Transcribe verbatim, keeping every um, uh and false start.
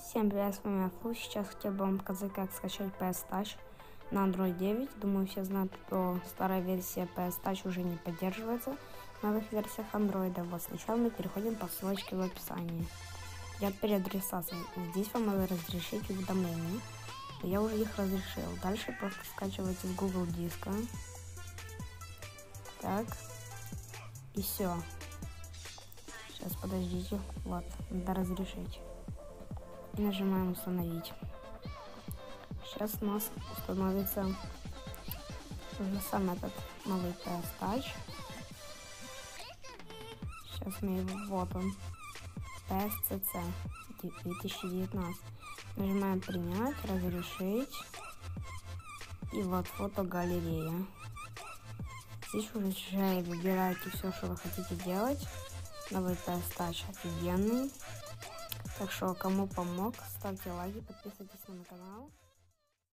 Всем привет, с вами Флу. Сейчас хотел бы вам показать, как скачать пи эс Touch на Android девять. Думаю, все знают, что старая версия пи эс Touch уже не поддерживается в новых версиях Android. Вот сначала мы переходим по ссылочке в описании. Идет переадресация. Здесь вам надо разрешить уведомления. Я уже их разрешил. Дальше просто скачивайте с Google диска. Так. И все. Сейчас подождите. Вот, надо разрешить. И нажимаем установить. Сейчас у нас установится уже сам этот новый пи эс Touch. Сейчас мы его, вот он, пи эс си си две тысячи девятнадцать. Нажимаем принять, разрешить. И вот фотогалерея. Здесь уже выбираете все, что вы хотите делать. Новый пи эс Touch офигенный. Так что, кому помог, ставьте лайки, подписывайтесь на мой канал.